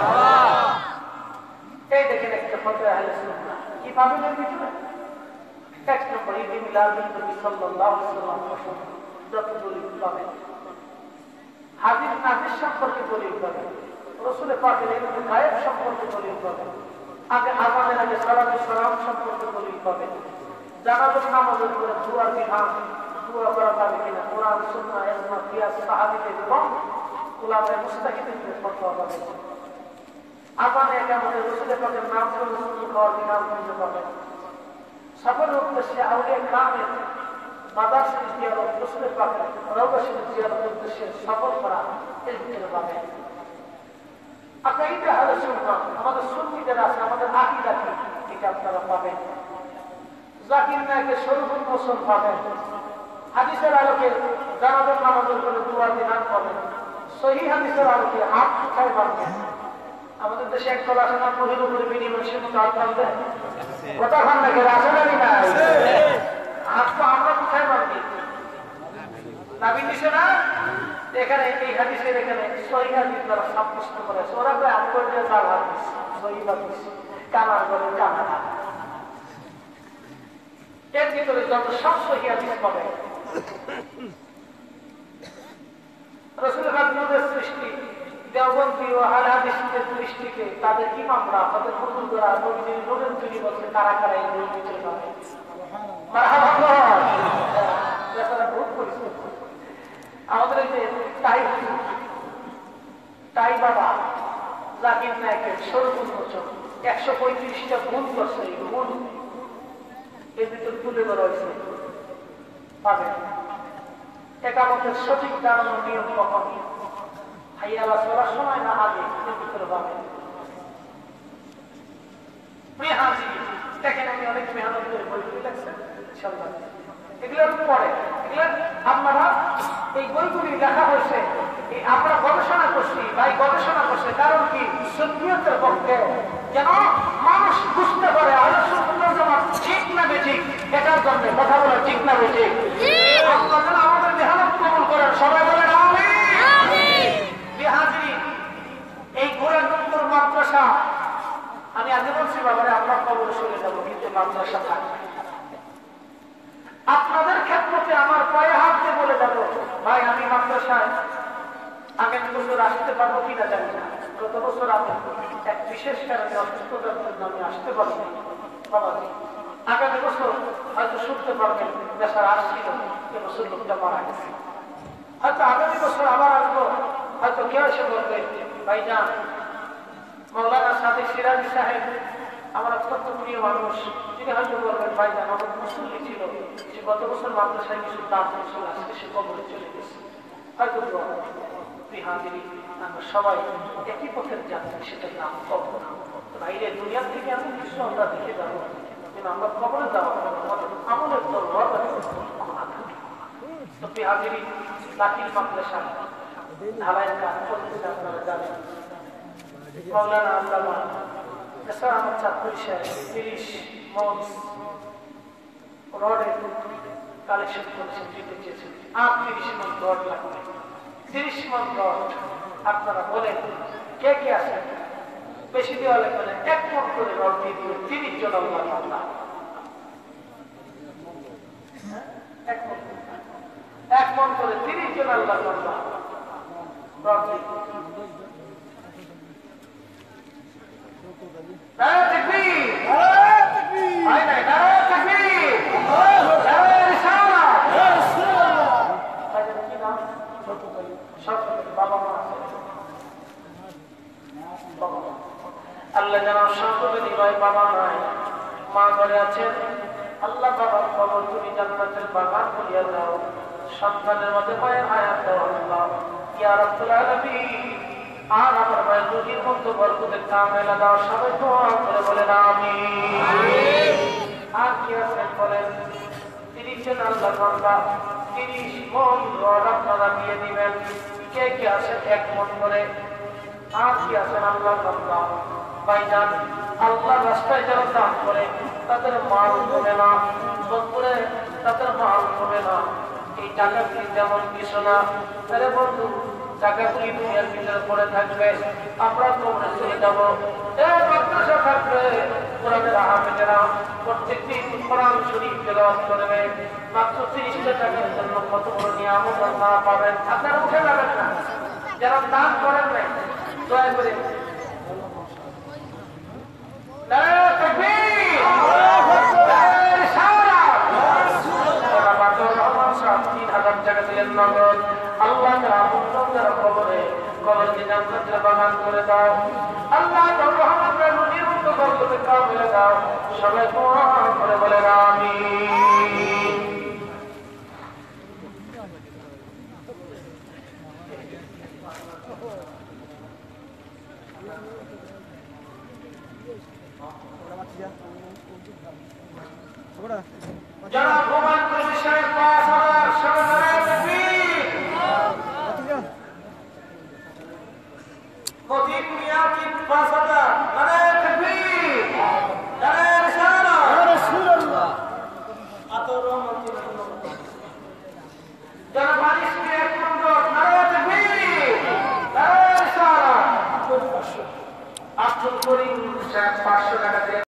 A: এই দেখেন একটা ফতোয়া আহলে সুন্নাহ কি পাবেন এর ভিতরে? এক নম্বর ঈদে মিলাদুন নবী সাল্লাল্লাহু আলাইহি ওয়াসাল্লাম যত দলিল পাবেন, হাদিস নাজির সম্পর্কে দলিল পাবেন, রাসূল পাকের ইলমে গায়েব সম্পর্কে দলিল পাবেন, আগে আযানের আগে সালাতু সালাম সম্পর্কে দলিল পাবেন, জানাজার নামাজের পরে দুআর বিধান, দুআ করা যাবে কিনা, কোরআন সুন্নাহ ইজমা কিয়াস সাহাবীদের এবং উলামায়ে মুজতাহিদিনের ফতোয়া পাবেন। আযানে একামতে রাসূল পাকের নাম করে রাসূল খাওয়ার বিধান খুঁজে পাবেন। সফরের উদ্দেশ্যে আউলিয়া কামের মাদার শরীফ জিয়ারত, রাসূল পাকের রওজা শরীফ জিয়ারতের উদ্দেশ্যে সফর করা এর ভিতরে পাবেন। আকিদা আহলে সুন্নাহ আমাদের সুন্নি যারা আছে আমাদের আকীদা কি এটা আপনারা পাবেন। জাকির নায়কের শরীফুল মোসন পাবেন, হাদিসের আলোকে জানাজার নামাজের পরে দুআ বিধান পাবেন, সহিহ হাদিসের আলোকে হাত কোথায় বাঁধবেন। আমাদের দেশে এক কল আছে না, মহিল উপরে বিনি মানুষের মতো হাত বাঁধবে, কথা খান না গেলে আসে নাকি না, হাত তো আমরা কোথায় বাঁধবি নাবি দিছে না। এখানে এই হাদিসের এখানে সহিহ হাদিস দ্বারা সাব্যস্ত করেছে, ওরা প্রায় আট করে জাল হাদিস সহিহ হাদিস কানার করে কানা, এর ভিতরে যত সব সহিহ হাদিস পাবে। রাসূল পাকের সৃষ্টি দেওবন্দি ও আহলে হাদিসের দৃষ্টিতে তাদের ইমামরা তাদের বুজুর্গরা নবীজির নূরের তৈরি বলছে কারা কারা এই নূর ভিতরে পাবে। মারহাবা যারা বহুত পরিশ্রম আমাদের এই যে তাই তাই বাবা জাকির নায়কের শরীফুল মোসন একশো পঁয়ত্রিশটা গুণ করছে, এই গুণ এর ভিতরে তুলে ধরা হয়েছে পাবেন। একামতের সঠিক দাঁড়ানোর নিয়ম কখন, হাইয়া আলা সালাহ সময় না আগে, এর ভিতরে পাবেন। দেখেন আমি অনেক মেহনত করে বই লাগছেন ইনশাআল্লাহ, এগুলোর পরে এগুলো আপনারা এই বইগুলি লেখা হয়েছে, আমরা গবেষণা করছি ভাই, গবেষণা করছে কারণ কি সুন্নিয়তের পক্ষে যেন মানুষ বুঝতে পারে আহলে সুন্নাহ জামাত ঠিক না বেঠিক, এটার জন্য কথা বলে ঠিক না বেঠিক। আল্লাহ যেন আমাদের মেহনত কবুল করেন, সবাই বলেন আমিন। বিহাজি এই গোরানন্দর মাদ্রাসা আমি আগে বলছি বাবারে আমরা কবর চলে যাবো, কিন্তু মাদ্রাসা থাকবে। আপনাদের ক্ষেত্রে আমার পায়ে হাত দিয়ে বলে যাবো ভাই আমি মাদ্রাসায় আগামী বছর আসতে পারবো কিনা জানি না, গত বছর আমি এক বিশেষ কারণে অসুস্থতার জন্য আমি আসতে পারিনি বাবাজি, আগামী বছর হয়তো শুনতে পারবেন দেশার আসছিল এবছর লোকটা মারা গেছে, হয়তো আগামী বছর আবার আসবো, হয়তো কেউ এসে বলবে ভাই যান মৌলানা সাদিক সিরাজি সাহেব আমার অত্যন্ত প্রিয় মানুষ, তিনি হয়তো বলবেন ভাই যান আমার মুসল্লি ছিল, সে গত বছর মাদ্রাসায় কিছু দাম চলে আসছে, সে কবরে চলে গেছে, হয়তো আমরা সবাই একই পথের যাত্রা, সেটার নাম কবর। বাইরে দুনিয়ার থেকে এমন কিছু আমরা দেখে যাবো কিন্তু আমরা কবরে যাওয়া আমাদের দরবার হাজিরি লাকির মাদ্রাসা ঢালাইয়ের কাজ চলতেছে, আপনারা জানেন মৌলানা আল্লামা এছাড়া আমার ছাত্র হিসেবে তিরিশ মন রডের কালেকশন করেছেন, দিতে চেয়েছেন আর তিরিশ মন রড লাগবে, তিরিশ মন রড আপনারা বলেন কে কে আছেন, বেশি দেওয়া লাগবে না, এক মন করে রড দিয়ে দিবে তিরিশ জন আল্লাহ, এক মন করে তিরিশ জন আল্লাহ রড দিয়ে আল্লাহ যেন সকলেরই ভাই বাবা নাই, মা ঘরে আছেন, আল্লাহ বাবার খবর তুমি জান্নাতের বাগান করিয়া দাও, সন্তানের মধ্যে মায়ের হায়াত দাও আল্লাহ ইয়া রাব্বুল আলামিন, আর আমার ভাই রুজির মধ্যে বরকতের কামেলা দাও, সবাই দোয়া করে বলেন আমিন। আর কি আছেন বলেন, তিরিশ জন আল্লাহ বান্দা তিরিশ মন রড আপনারা দিয়ে দিবেন, কে কে আছেন এক মন করে আর কি আছেন আল্লাহ বান্দা ভাইজান, আল্লাহ রাস্তায় যারা দান করে তাদের মাল কমে না, বন্ধুরে তাদের মাল কমে না। এই টাকাগুলি যেমন কিছু না, আরে বন্ধু টাকাগুলি দুনিয়ার ভিতরে পড়ে থাকবে, আমরা কবরে চলে যাব। এই মাদ্রাসা থাকবে, কোরআনের হাফেজেরা প্রত্যেকদিন কোরআন শরীফ তেলাওয়াত করবে, মাত্র তিরিশটা টাকার জন্য কত বড় নিয়ামত আল্লাহ পাবেন। আপনারা উঠে যাবেন না, যারা দান করেন নাই দয়া করে সবাই করে বলে আমিন। যারা ভগবান কৃষ্ণের পাঁচ হাজার সরকারের বীর কঠিন মিয়াতি পাঁচ হাজার নারায়ণ বীর নারায়ণ সারা রাসূলুল্লাহ আতর রহমতের যারা বারিশকে এক নম্বর নারায়ণ বীর নারায়ণ সারা আটশো করিম